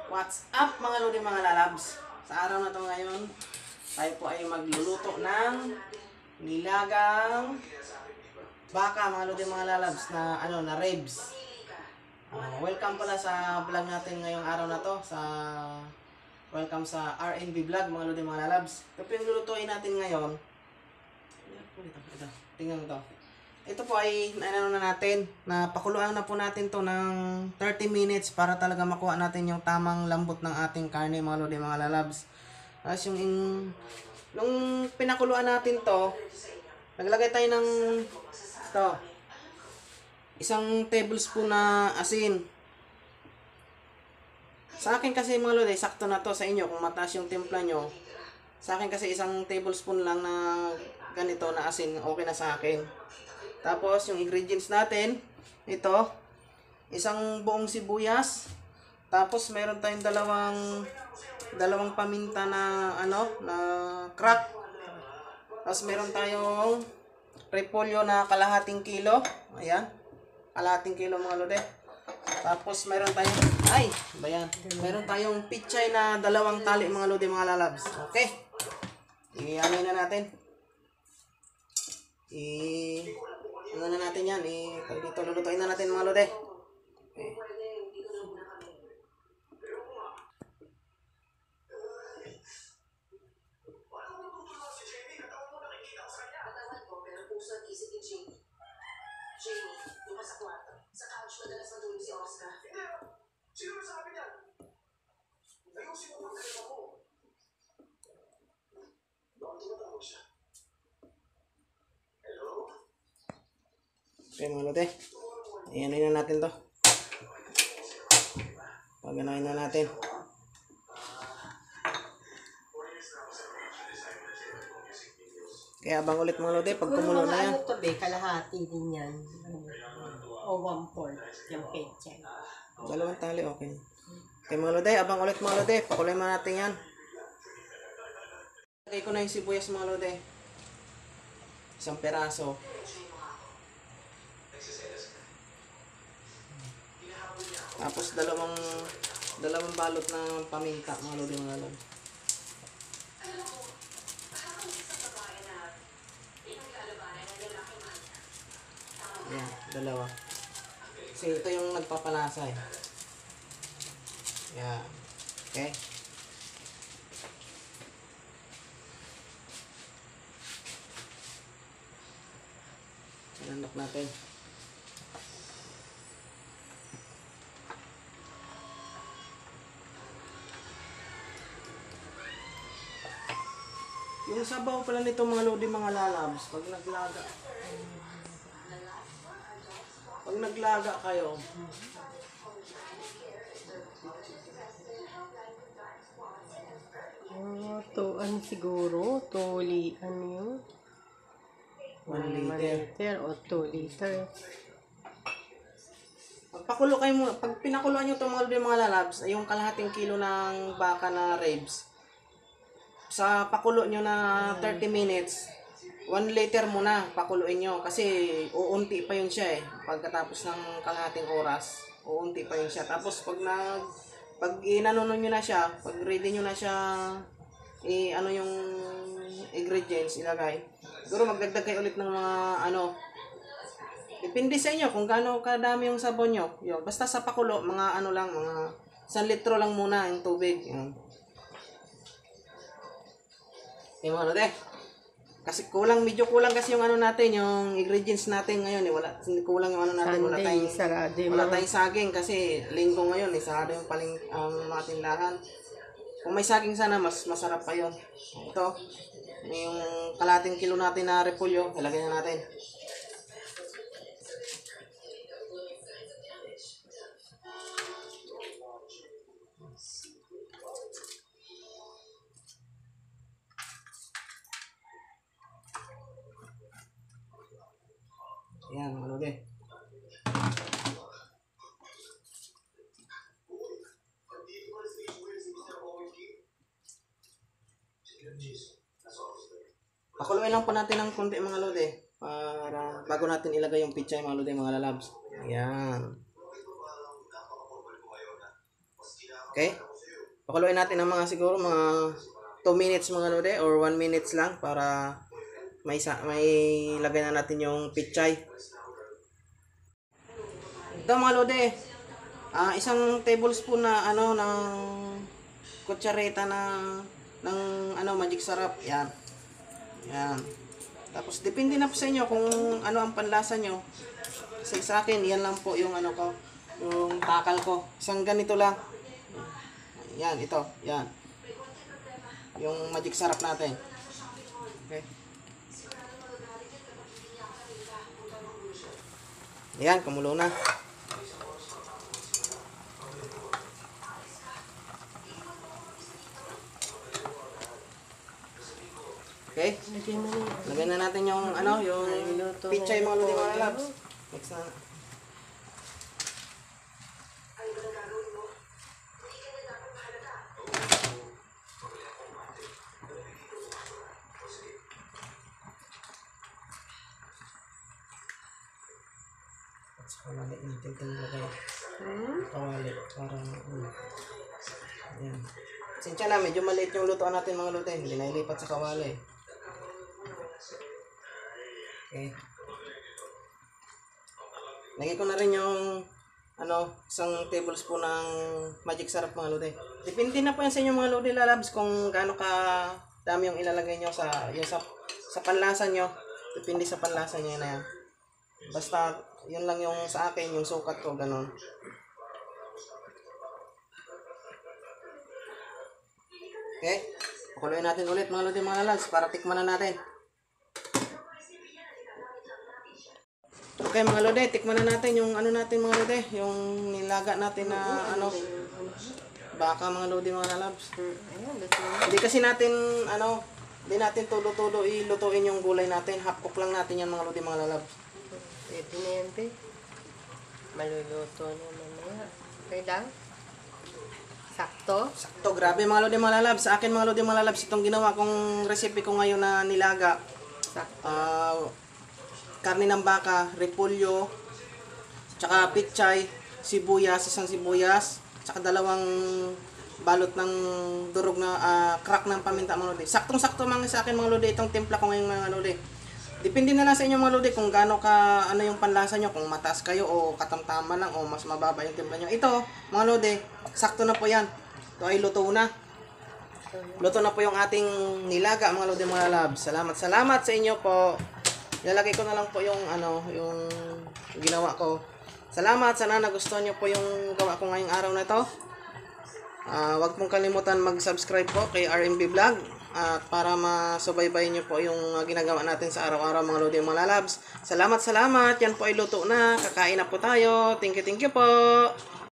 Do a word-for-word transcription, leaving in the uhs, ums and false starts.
What's up mga lodi mga lalabs? Sa araw na to ngayon, tayo po ay magluluto ng nilagang baka mga lodi mga lalabs na ano na ribs. Uh, welcome pala sa vlog natin ngayong araw na to sa welcome sa R N B vlog mga lodi mga lalabs. Ito po yung lulutuin natin ngayon. Ito, tingnan mo to. Ito po ay ano na natin, na pakuluan na po natin to ng thirty minutes para talaga makuha natin yung tamang lambot ng ating karne mga lodi mga lalabs. Tapos yung in, nung pinakuluan natin to, naglagay tayo ng to, isang tablespoon na asin. Sa akin kasi mga lodi, sakto na to. Sa inyo kung mataas yung timpla nyo, sa akin kasi isang tablespoon lang na ganito na asin, okay na sa akin. Tapos yung ingredients natin, ito, isang buong sibuyas. Tapos meron tayong dalawang dalawang paminta na ano, na crack. Tapos meron tayong repolyo na kalahating kilo. Ayan. Kalahating kilo mga lode. Tapos meron tayong ay, bayan. Meron tayong pichay na dalawang tali mga lode mga lalabs. Okay. I-ano na natin. I ano na natin yan, eh, dito lulutuin na natin mga lode. Okay. Okay mga lode, ayan na natin to. Paganahin na natin. Kaya abang ulit mga lode, pag kumulo na yan. Ano to be, kalahati din yan. O one fourth yung pechay. Dalawang tali, okay. Okay mga lode, abang ulit mga lode, pakulay mo natin yan. Lagay ko na yung sibuyas mga lode. Isang peraso. Tapos dalawang dalawang balot ng paminta mga lodi mga lodi. Ayan, dalawa. Kasi ito yung nagpapalasa eh. Ayan. Okay. Inandok natin. Yung sabaw pala nito mga lodi mga lalabs, pag naglaga, pag naglaga kayo, Oh, to, ano siguro? two li, ano yun? one one liter. liter o two liter. Pag pakulo kayo mo, pag pinakuluan nyo ito mga lodi mga lalabs, ay yung kalahating kilo ng baka na ribs, sa pakulo nyo na thirty minutes, one liter muna pakuluin nyo. Kasi uunti pa yun siya eh. Pagkatapos ng kalahating oras, uunti pa yun siya. Tapos pag nag, pag inanuno nyo na siya, pag ready nyo na siya, i ano yung ingredients ilagay. Siguro magdagdag kayo ulit ng mga ano. Depende sa inyo kung gaano kadami yung sabon nyo. Yun. Basta sa pakulo, mga ano lang, mga isang litro lang muna yung tubig. Yun. Eh mga lode, kasi kulang, medyo kulang kasi yung ano natin, yung ingredients natin ngayon eh, wala, kulang yung ano natin, wala Sunday, tayong, sarado yung wala mga- tayong saging kasi linggo ngayon eh, sarado yung paling ang um, mga tindahan. Kung may saging sana, mas masarap pa yun. Ito, yung kalating kilo natin na repolyo, ilagay na natin. Ayan, mga lode. Pakuluin lang po natin ng konti mga lode para bago natin ilagay yung pichay mga lode mga lalabs. Ayan. Okay? Pakuluin natin ng mga siguro mga two minutes mga lode or one minutes lang para may sa may lagay na natin yung pichay. Ito mga lode, ah isang tablespoon na ano ng kutsareta na ng ano magic sarap. Yan. Yan. Tapos depende na po sa inyo kung ano ang panlasa nyo. Kasi sa akin, yan lang po yung ano ko, yung takal ko. Isang ganito lang. Yan, ito. Yan. Yung magic sarap natin. Okay. Yan, kumulo na. Okay? Lagyan na natin yung ano, yung pichay mga lodi mga labs. Next na. Kawali natin itong lagay. Kawali. Para, um, ayan. Sinsya na, medyo maliit yung lutoan natin mga lodi. Hindi na ilipat sa kawali. Okay. Lagay ko na rin yung ano, isang tablespoon ng magic sarap mga lodi. Depende na po yan sa inyo mga lodi lalabs kung gaano ka dami yung ilalagay nyo sa, yung sa, sa panlasa nyo. Depende sa panlasa nyo na yan. Basta, yun lang yung sa akin, yung sukat ko, ganun. Okay? Pakuluin natin ulit mga lodi mga lalabs para tikman na natin. Okay mga lode, tikman na natin yung ano natin mga lode, yung nilaga natin na ano, baka mga lode mga lalabs. Hindi kasi natin ano, hindi natin tulo-tulo ilutuin yung gulay natin, half cook lang natin yan mga lode mga lalabs. Pwede na yan, pe. Maluluto na mamaya. Okay lang? Sakto? Sakto, grabe mga lode mga lalabs. Sa akin mga lode mga lalabs, itong ginawa kong recipe ko ngayon na nilaga. Sakto. Ah... Uh, karne ng baka, repolyo, tsaka pichay, sibuyas, isang sibuyas, tsaka dalawang balot ng durog na uh, crack ng paminta mga lodi. Saktong-sakto mga sa akin mga lodi itong timpla ko ngayon mga lodi. Depende na lang sa inyo mga lodi kung gaano ka ano yung panlasa nyo, kung mataas kayo o katamtaman lang o mas mababa yung timpla nyo. Ito mga lodi, sakto na po yan. Ito ay luto na. Luto na po yung ating nilaga mga lodi mga labs. Salamat, salamat sa inyo po. Ilalagay ko na lang po yung ano, yung ginawa ko. Salamat, sana nagustuhan niyo po yung gawa ko ngayong araw na ito. Uh, huwag pong kalimutan mag-subscribe po kay R M B Vlog at uh, para masubaybayin niyo po yung uh, ginagawa natin sa araw-araw mga lodi mga lalabs. Salamat, salamat. Yan po ay luto na. Kakain na po tayo. Thank you, thank you po.